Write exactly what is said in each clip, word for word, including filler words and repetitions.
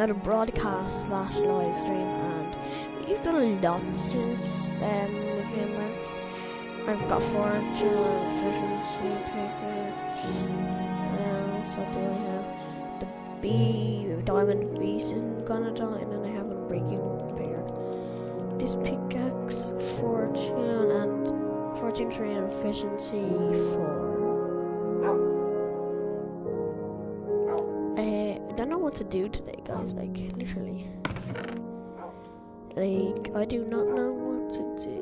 another broadcast slash live stream, and we've done a lot since um, the game went. I've got fortune, efficiency, pickaxe. What else? What do I have? The bee, diamond beast isn't gonna die, and then I have a breaking pickaxe. This pickaxe, fortune, and fortune tree and efficiency for. Uh, I don't know what to do today, guys. Like literally, like I do not know what to do.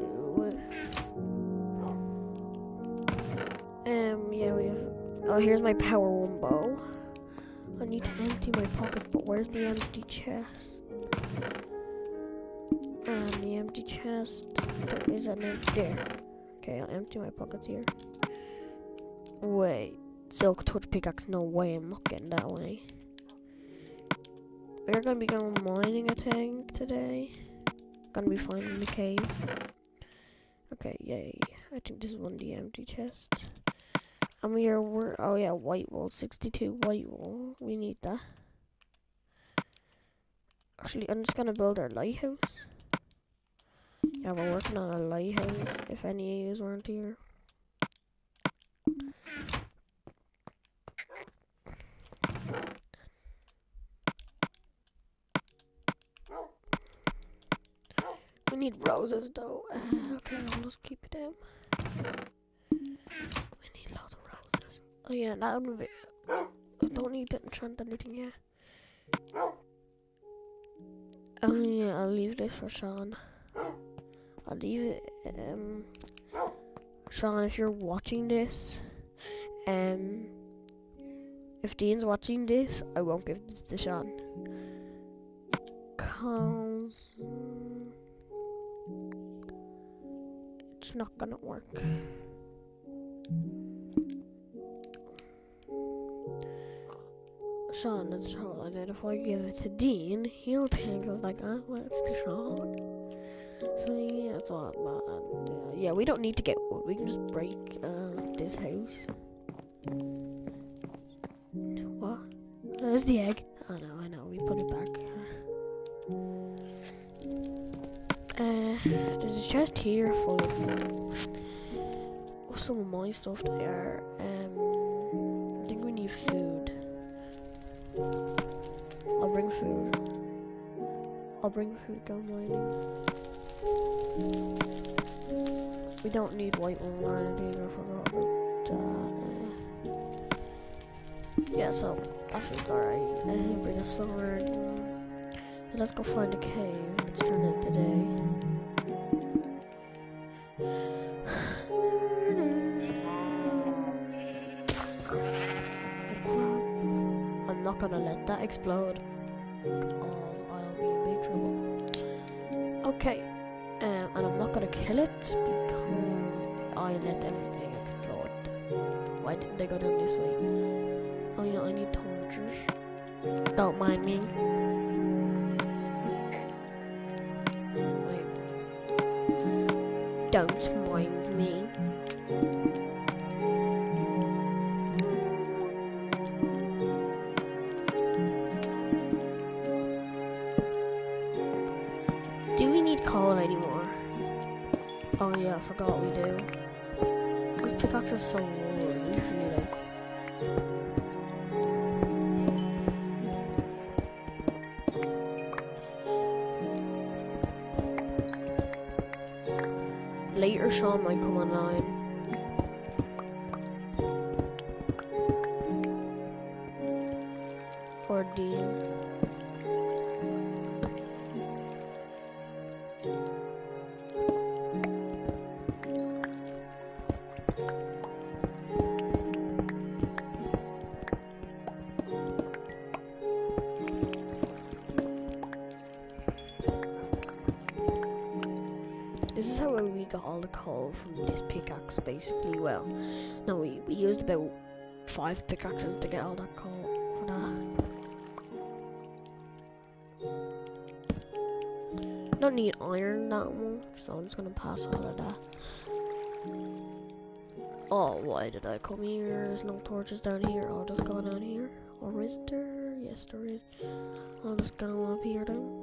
Um, yeah, we have. Oh, here's my power one bow. I need to empty my pockets, but where's the empty chest? And the empty chest is an empty there. Okay, I'll empty my pockets here. Wait, silk touch pickaxe? No way, I'm not getting that way. We're gonna be going mining, I think, today. Gonna be finding the cave. Okay, yay! I think this is one of the empty chests. And we are, we're, oh yeah, white wool, sixty-two white wool. We need that. Actually, I'm just gonna build our lighthouse. Yeah, we're working on a lighthouse, if any of you weren't here. We need roses though. Uh, okay, I'll just keep it down. We need lots of roses. Oh yeah, that one. I don't need to enchant anything yet. Oh yeah, I'll leave this for Sean. I'll leave it. Um, Sean, if you're watching this, um, if Dean's watching this, I won't give this to Sean. Cause um, it's not gonna work. Sean, that's how I did. If I give it to Dean, he'll think I was like, ah, well, it's to Sean. So yeah, it's not bad. Uh, yeah, we don't need to get wood. We can just break uh, this house. What? There's the egg. Oh no, I know. We put it back. Uh, there's a chest here full of stuff. Oh, some of my stuff there. Um, I think we need food. I'll bring food. I'll bring food, go mining. We don't need white one or anything, I forgot about that. Yeah, so that food's alright. Uh, bring a sword. So let's go find a cave. Let's turn it today. I'm not gonna let that explode. Oh, I'll be in big trouble. Okay, um, and I'm not gonna kill it because I let everything explode. Why didn't they go down this way? Oh yeah, I need torches. Don't mind me. Wait. Don't mind me. Do we need coal anymore? Oh yeah, I forgot we do. Because pickaxe is so literally like. Later Sean might come online. Or Dean. This is how we got all the coal from this pickaxe, basically. Well, no, we, we used about five pickaxes to get all that coal for that. Don't need iron that much, so I'm just gonna pass all of that. Oh, why did I come here? There's no torches down here. I'll just go down here. Or is there? Yes, there is. I'll just go up here then.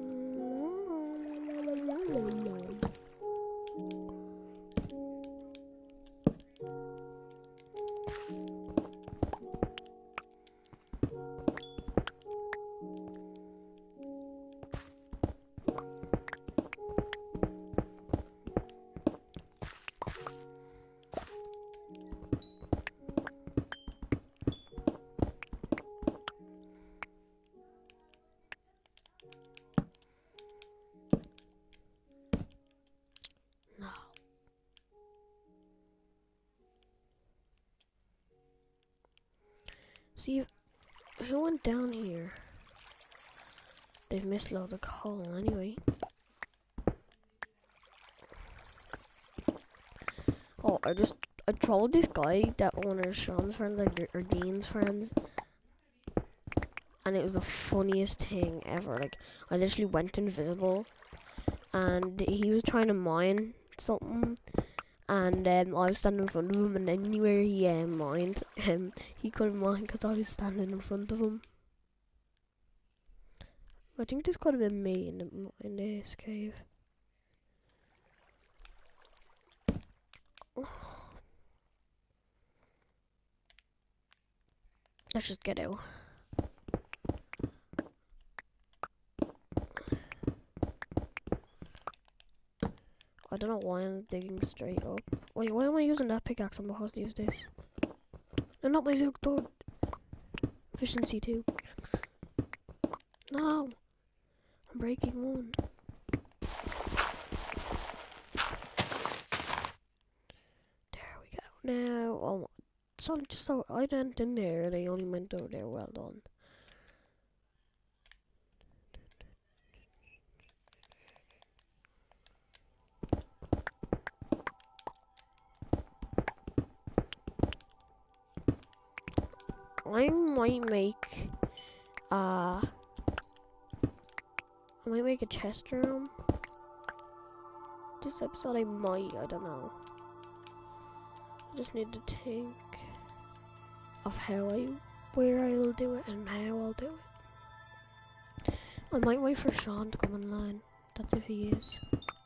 See, who went down here? They've missed loads of coal anyway. Oh, I just, I trolled this guy that one of Sean's friends, like, or Dean's friends. And it was the funniest thing ever. Like, I literally went invisible. And he was trying to mine something. And um, I was standing in front of him, and anywhere he um, mined, um, he couldn't mine because I was standing in front of him. I think this could have been me in, the, in this cave. Let's just get out. I don't know why I'm digging straight up. Wait, why am I using that pickaxe? I'm supposed to use this. No, not my Zook dog. Efficiency two. No! I'm breaking one. There we go. Now, oh, so just so I went in there, they only went over there. Well done. I might make, uh, I might make a chest room. This episode I might, I don't know. I just need to think of how I, where I'll do it and how I'll do it. I might wait for Sean to come online. That's if he is.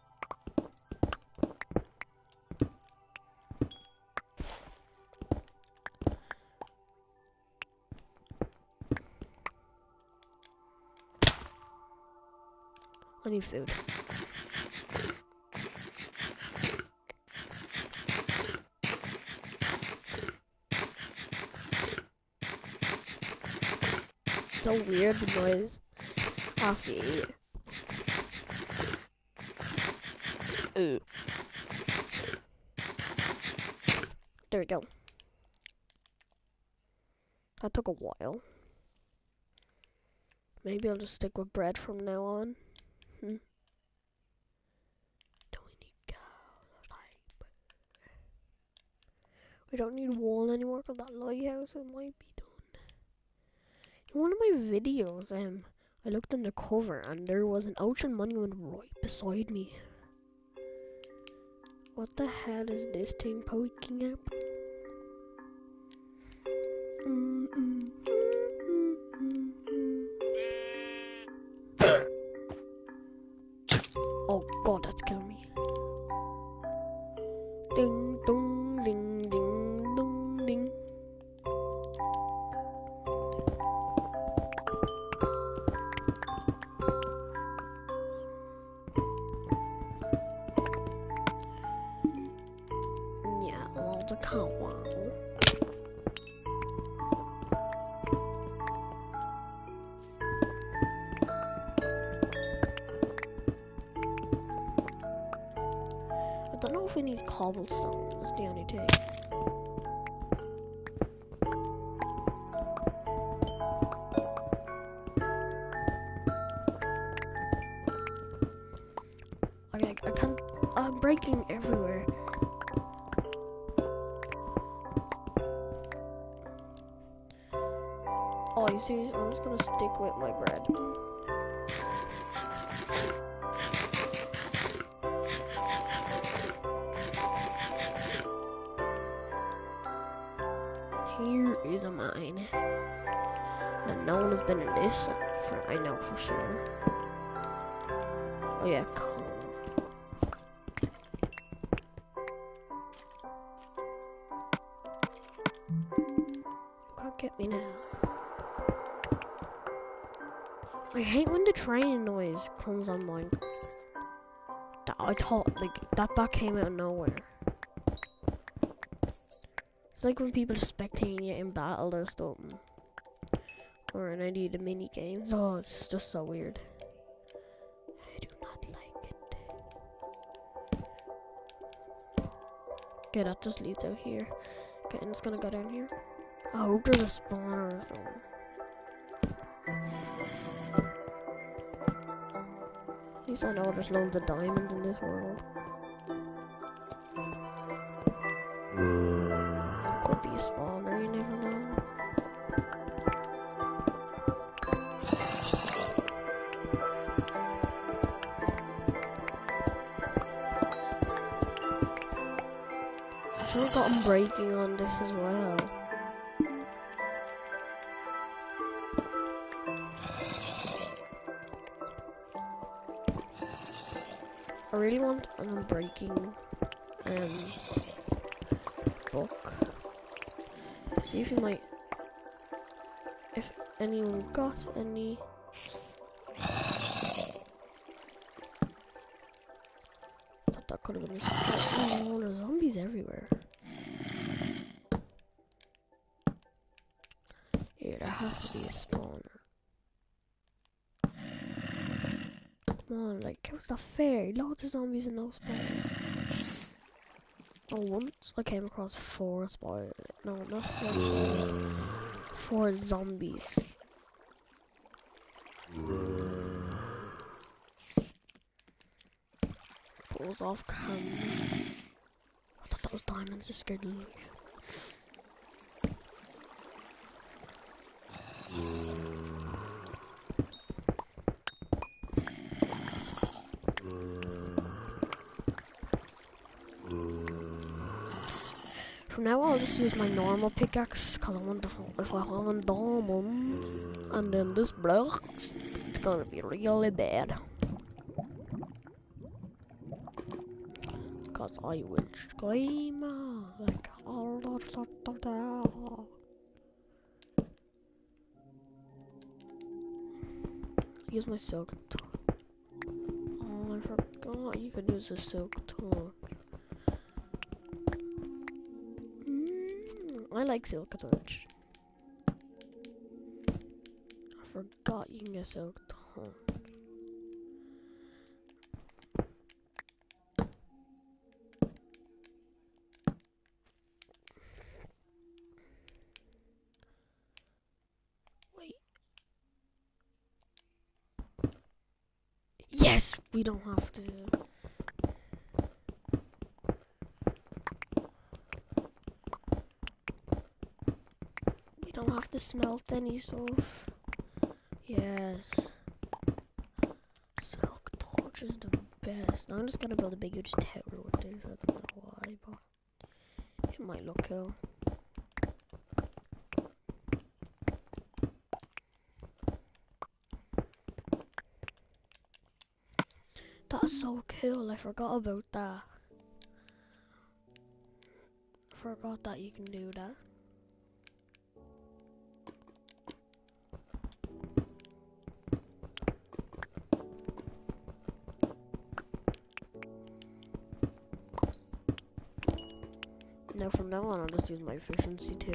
I need food. It's so weird, the noise after you eat. Ooh. There we go. That took a while. Maybe I'll just stick with bread from now on. Hmm. Do we need cows? We don't need wall anymore because that lighthouse it might be done. In one of my videos, um, I looked on the cover and there was an ocean monument right beside me. What the hell is this thing poking up? Mm -mm. Oh god, that's killing me. Ding dong ding ding dong ding. Yeah, lots of cow. I don't know if we need cobblestone, that's the only thing. Okay, I can't, I'm breaking everywhere. Oh, you serious? I'm just gonna stick with my bread. Here is a mine. The no one has been in this. For, I know for sure. Oh yeah, coal. Can't get me now. I hate when the train noise comes on mine. That I thought like that back came out of nowhere. It's like when people are spectating you in battle or something. Or in any of the mini games. Oh, it's just so weird. I do not like it. Okay, that just leads out here. Okay, and it's gonna go down here. I hope there's a spawner or something. At least I know there's loads of diamonds in this world. Could be a spawner, you never know. I've got them breaking on this as well. I really want an unbreaking um, book. See if you might, if anyone got any. I thought that could have been. Oh, there's zombies everywhere. Here, there has to be a spawner. Come on, like, how's that fair? Loads of zombies and no spawner. Oh, once I came across four spiders. No, not four spiders. Four zombies. Pulls off camera. I thought that was diamonds, just scared to leave. From now on, I'll just use my normal pickaxe, cause I want to, if I have diamonds, and then this block, it's gonna be really bad. Cause I will scream like all da, da, da, da. Use my silk torch. Oh, I forgot you could use a silk torch. I like silk torch. I forgot you can get silk torch. Wait. Yes, we don't have to. Don't have to smelt any stuff. Yes. Silk torch is the best. Now I'm just gonna build a big huge tower with this. I don't know why, but it might look cool. That's so cool. I forgot about that. Forgot that you can do that. Now from now on, I'll just use my efficiency too.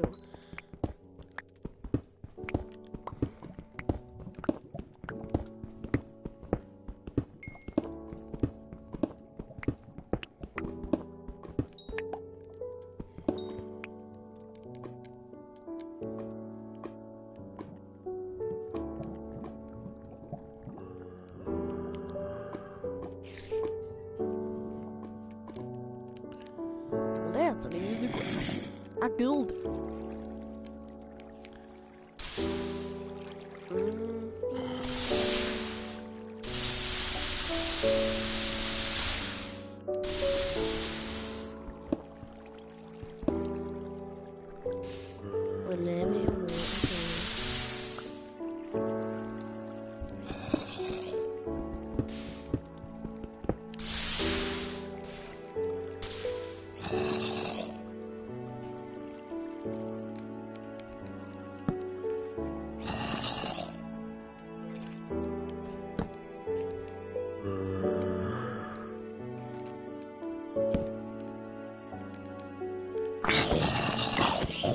That's an easy question. I killed it. Well, let me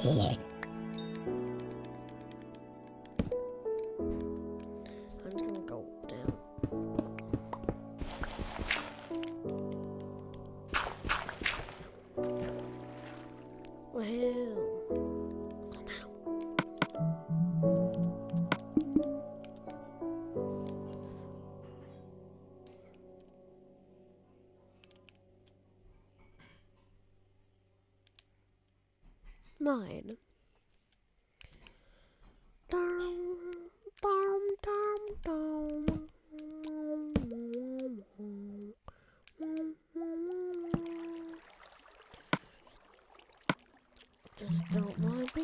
here. I'm just gonna go down. Well, mine. Dum, dum, dum, dum. Just don't wanna be.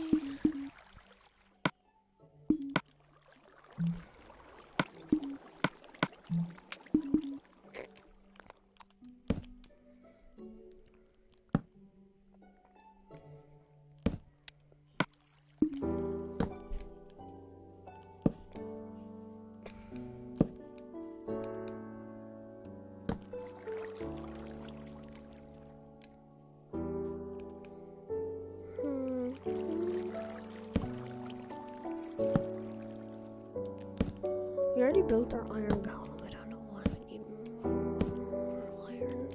We already built our iron golem. I don't know why we need more iron.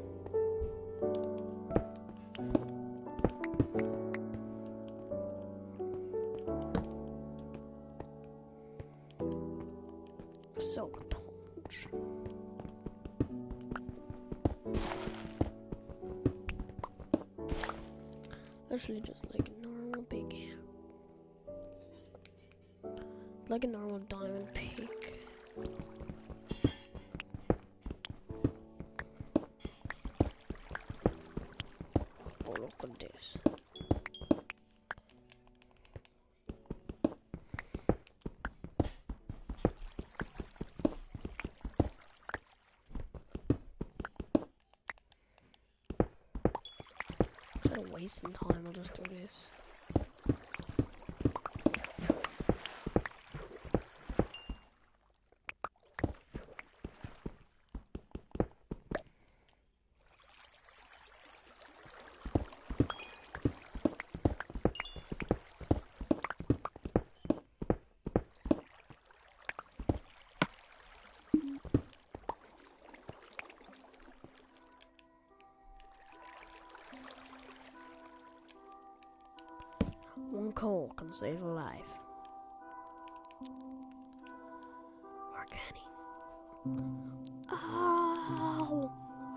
Silk torch. Actually, just like a normal big, like a normal diamond pick. Oh, look at this. Instead of wasting time, I'll just do this. One coal can save a life. Organic. Ow!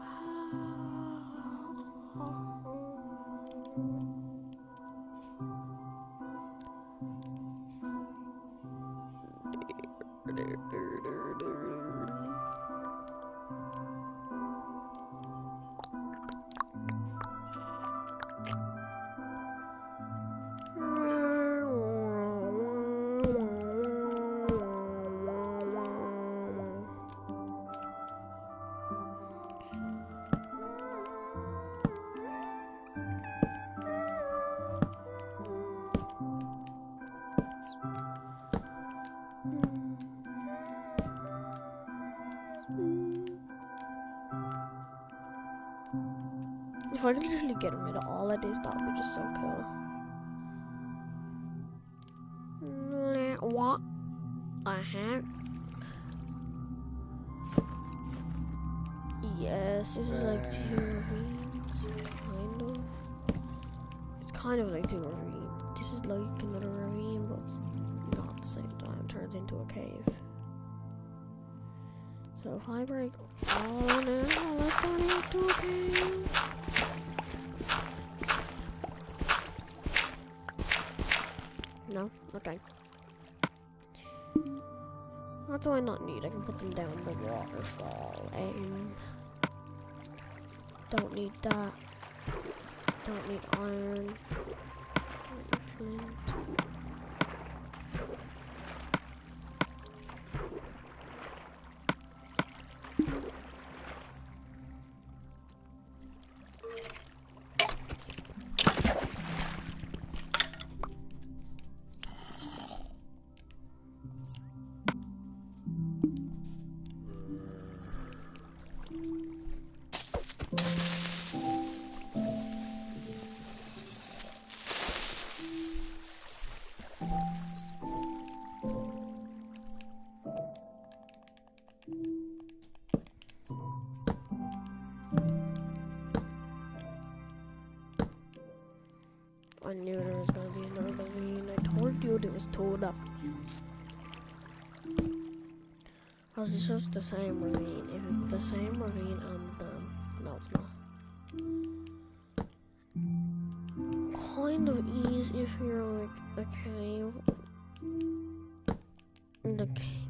If I could literally get rid of all of this, that would be just so cool. What the heck? Yes, this is like two ravines, kind of. It's kind of like two ravines. This is like another ravine, but it's not at the same time. It turns into a cave. So if I break all of it, I'll turn it into a cave. No? Okay. What do I not need? I can put them down the waterfall. Um, don't need that. Don't need iron. Don't need flint. I knew there was gonna be another ravine. I told you there was two of them. Cause it's just the same ravine. If it's the same ravine, I'm done. No, it's not. Kind of easy if you're like a cave. The cave.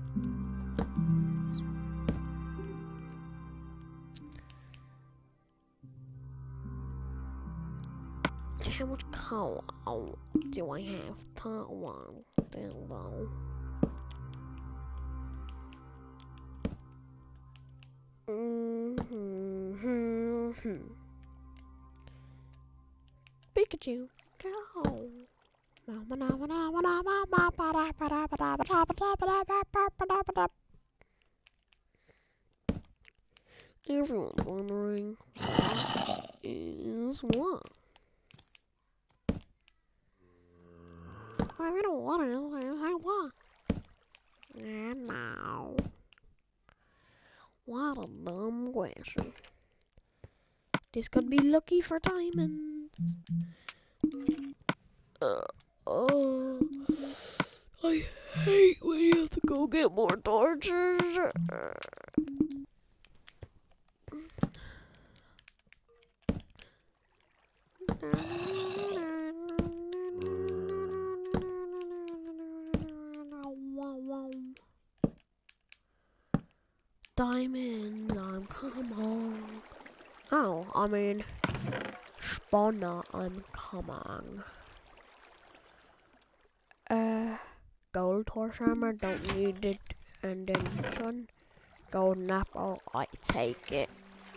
How much coal do I have to want then though? Mm-hmm. Pikachu, go! Everyone's wondering what is what? I don't want to say what. And now, what a dumb question. This could be lucky for diamonds. Uh, oh, I hate when you have to go get more torches. Uh, Diamond, I'm coming. Oh, I mean, spawner, I'm coming. Uh, gold horse armor, don't need it. And then sun, golden apple, I take it.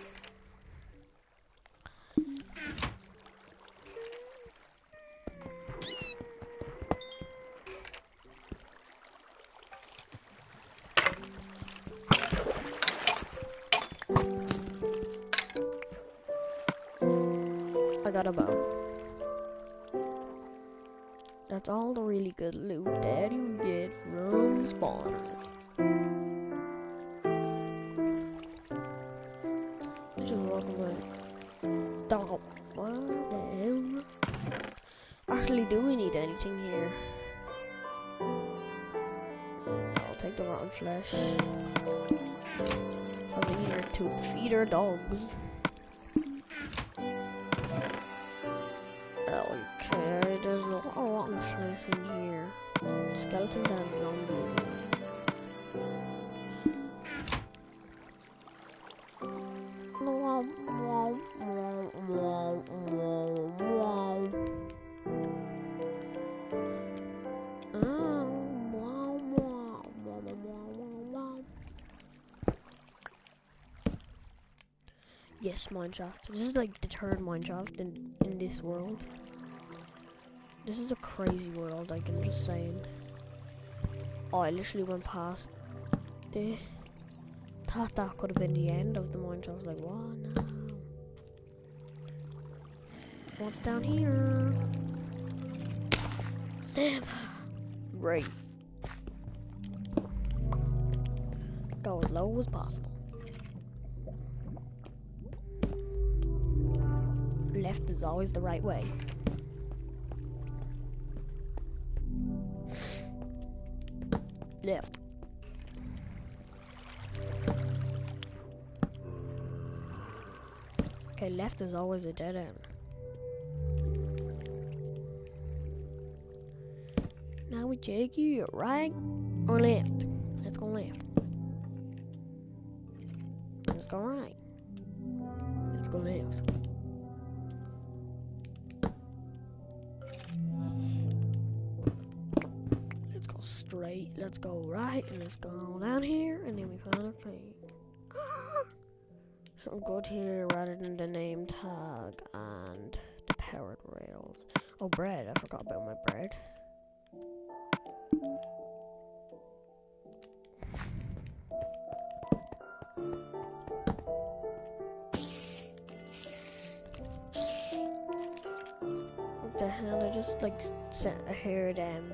I got a bow. That's all the really good loot that you get from spawners. Just walk away. Dog. What the hell? Actually, do we need anything here? I'll take the rotten flesh. Over here to feed our dogs. Okay, there's a lot of rotten flesh in here. Skeletons and zombies. Yes, Mineshaft. This is like the third Mineshaft in, in this world. This is a crazy world, like I'm just saying. Oh, I literally went past the... Thought that could have been the end of the Mineshaft. Like, what? No. What's down here? Great. Go as low as possible. Left is always the right way. Left. Okay, left is always a dead end. Now we take you right or left. Let's go left. Let's go right. Let's go left. Let's go straight. Let's go right. And let's go down here. And then we find a thing. Something good here rather than the name tag and the powered rails. Oh, bread. I forgot about my bread. What the hell? I just like set I heard um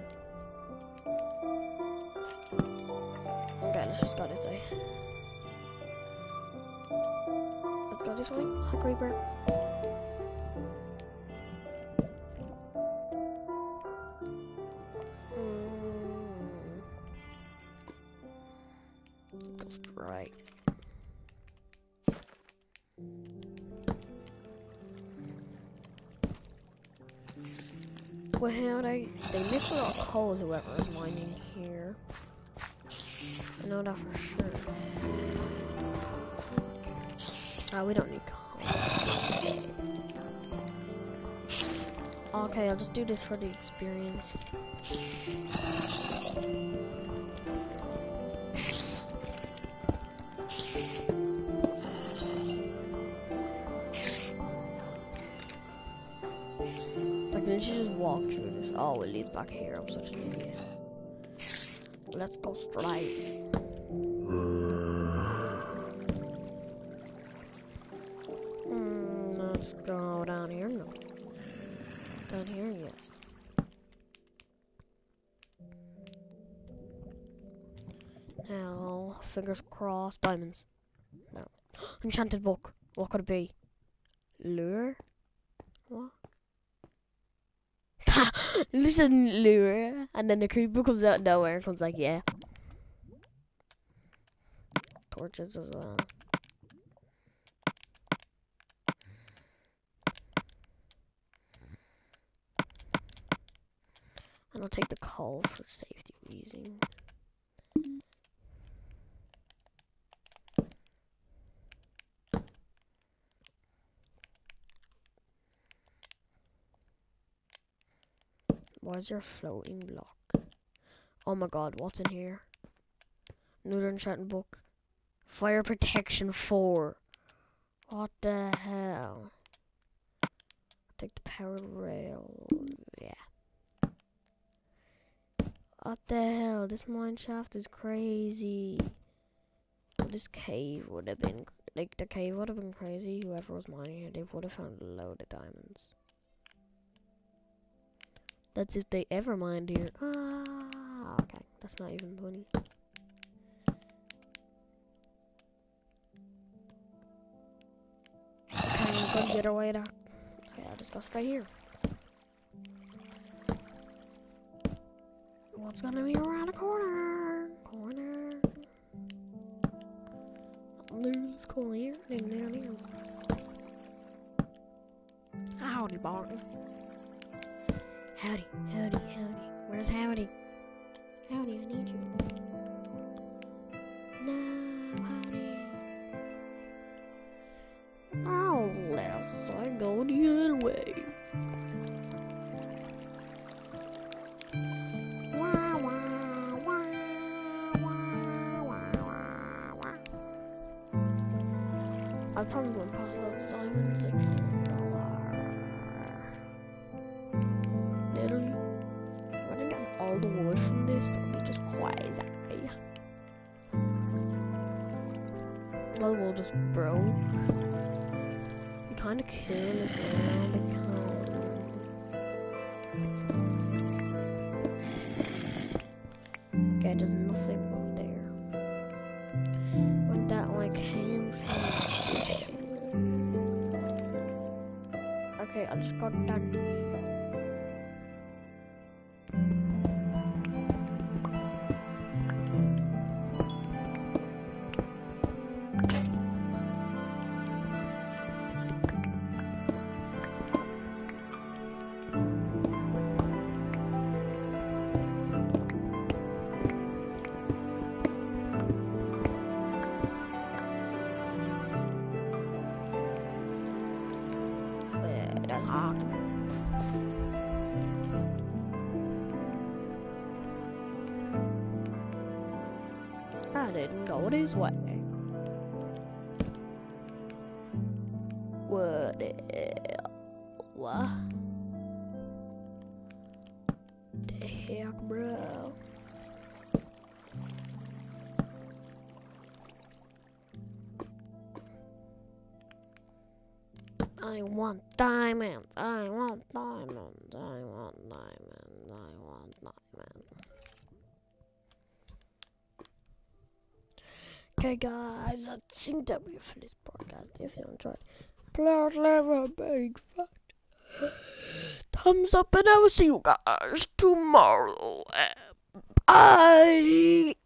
okay, let's just go this way. Let's go this way. Hi, creeper. That's right. Well, how they they missed a lot of coal, whoever is mining here. I know that for sure. Oh, we don't need coal. Okay, I'll just do this for the experience. Like, didn't you just walk through this? Oh, it leads back here. I'm such an idiot. Let's go straight. Mm, let's go down here. No. Down here, yes. Now, fingers crossed. Diamonds. No. Enchanted book. What could it be? Lure? What? Listen, lure. And then the creeper comes out of nowhere and comes like, yeah. Torches as well. And I'll take the coal for safety reasons. Why is there a floating block? Oh my god, what's in here? Another enchanting book. Fire protection four. What the hell? Take the powered rail. Yeah. What the hell? This mine shaft is crazy. This cave would have been, like, the cave would have been crazy. Whoever was mining here, they would have found a load of diamonds. That's if they ever mined here. Ah, okay. That's not even funny. Okay, I'm gonna get our way to. Okay, I'll just go straight here. What's gonna be around the corner? Corner. Lose cool here. Down here. Howdy, Barton. Howdy, howdy, howdy. Where's Howdy? Howdy, I need you. No, Howdy. Oh, let's I go the other way. Wah, wah, wah, wah, wah, wah, wah. I probably won't pass those diamonds again. Literally, if I didn't get all the wood from this, that would be just crazy. All the wood just broke. Be kind of cool as well because. Okay, there's nothing up there. Went that way, came from. Okay, I'll just go down. That's hot. I didn't go this way. What the hell? What? The heck, bro? I want diamonds. I want diamonds. I want diamonds. I want diamonds. Okay, guys, I think that we for this podcast. If you enjoyed, please leave a big fat thumbs up, and I will see you guys tomorrow. Bye.